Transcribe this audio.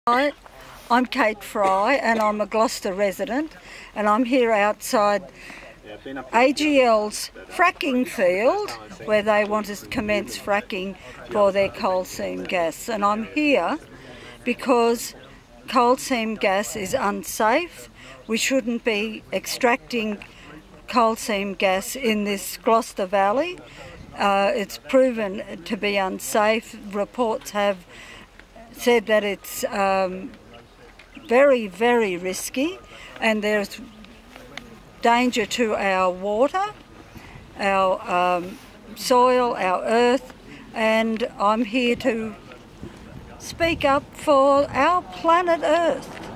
Hi, I'm Kate Fry and I'm a Gloucester resident, and I'm here outside AGL's fracking field where they want to commence fracking for their coal seam gas. And I'm here because coal seam gas is unsafe. We shouldn't be extracting coal seam gas in this Gloucester Valley. It's proven to be unsafe. Reports have said that it's very, very risky, and there's danger to our water, our soil, our earth, and I'm here to speak up for our planet Earth.